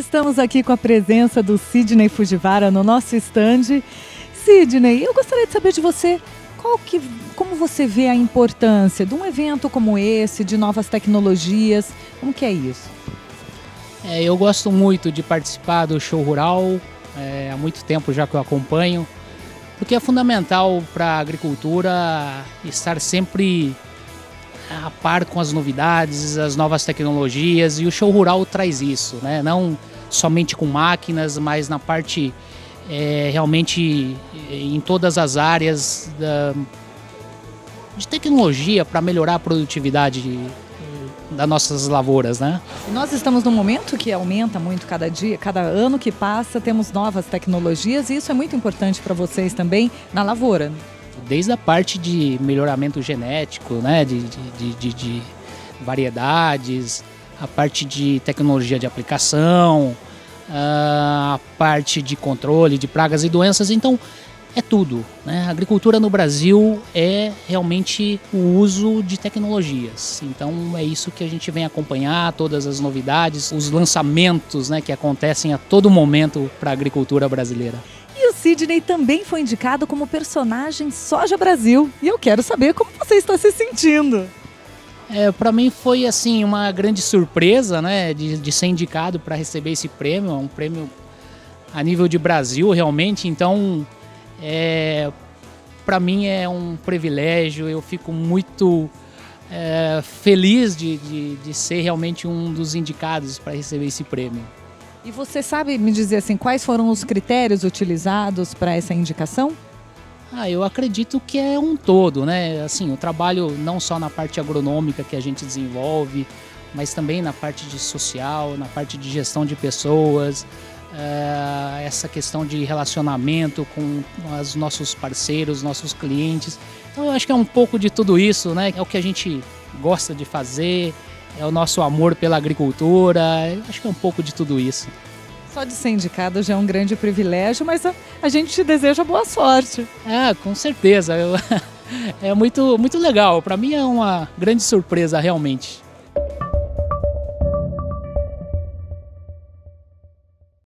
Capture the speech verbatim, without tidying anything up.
estamos aqui com a presença do Sidney Fujiwara no nosso estande. Sidney, eu gostaria de saber de você, qual que, como você vê a importância de um evento como esse, de novas tecnologias, como que é isso? É, eu gosto muito de participar do show rural, é, há muito tempo já que eu acompanho, porque é fundamental para a agricultura estar sempre a par com as novidades, as novas tecnologias, e o show rural traz isso, né? Não somente com máquinas, mas na parte é, realmente em todas as áreas da, de tecnologia para melhorar a produtividade das nossas lavouras, né? Nós estamos num momento que aumenta muito cada dia, cada ano que passa temos novas tecnologias e isso é muito importante para vocês também na lavoura. Desde a parte de melhoramento genético, né, de, de, de, de variedades, a parte de tecnologia de aplicação, a parte de controle de pragas e doenças, então é tudo, né? A agricultura no Brasil é realmente o uso de tecnologias, então é isso que a gente vem acompanhar, todas as novidades, os lançamentos, né, que acontecem a todo momento para a agricultura brasileira. E o Sidney também foi indicado como personagem Soja Brasil. E eu quero saber como você está se sentindo. É, para mim foi assim uma grande surpresa, né, de, de ser indicado para receber esse prêmio. É um prêmio a nível de Brasil realmente. Então, é, para mim é um privilégio. Eu fico muito é, feliz de, de, de ser realmente um dos indicados para receber esse prêmio. E você sabe me dizer assim, quais foram os critérios utilizados para essa indicação? Ah, eu acredito que é um todo, né? Assim, o trabalho não só na parte agronômica que a gente desenvolve, mas também na parte de social, na parte de gestão de pessoas, uh, essa questão de relacionamento com os nossos parceiros, nossos clientes. Então eu acho que é um pouco de tudo isso, né? É o que a gente gosta de fazer. É o nosso amor pela agricultura, eu acho que é um pouco de tudo isso. Só de ser indicado já é um grande privilégio, mas a, a gente te deseja boa sorte. É, com certeza. Eu, é muito, muito legal. Para mim é uma grande surpresa, realmente.